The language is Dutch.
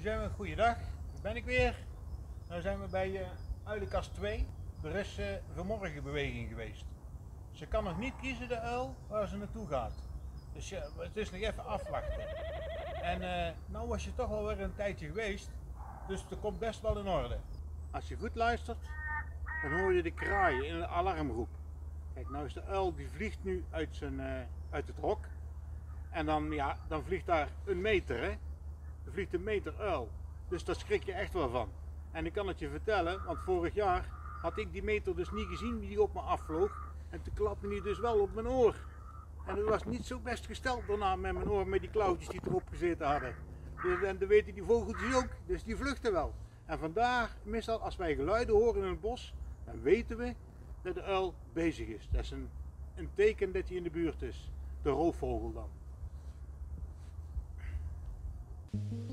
zijn we, goeiedag, daar ben ik weer. Nu zijn we bij uilenkast 2. Er is vanmorgen beweging geweest. Ze kan nog niet kiezen, de uil, waar ze naartoe gaat. Dus het is nog even afwachten. En nou was je toch alweer een tijdje geweest, dus het komt best wel in orde. Als je goed luistert, dan hoor je de kraaien in een alarmgroep. Kijk, nou is de uil, die vliegt nu uit het hok. En dan vliegt daar een meter, hè. Er vliegt een meter uil. Dus daar schrik je echt wel van. En ik kan het je vertellen, want vorig jaar had ik die meter dus niet gezien wie die op me afvloog. En toen klapte hij dus wel op mijn oor. En het was niet zo best gesteld daarna met mijn oor, met die klauwtjes die erop gezeten hadden. Dus, en dan weten die vogeltjes ook, dus die vluchten wel. En vandaar, meestal als wij geluiden horen in het bos, dan weten we dat de uil bezig is. Dat is een teken dat hij in de buurt is. De roofvogel dan.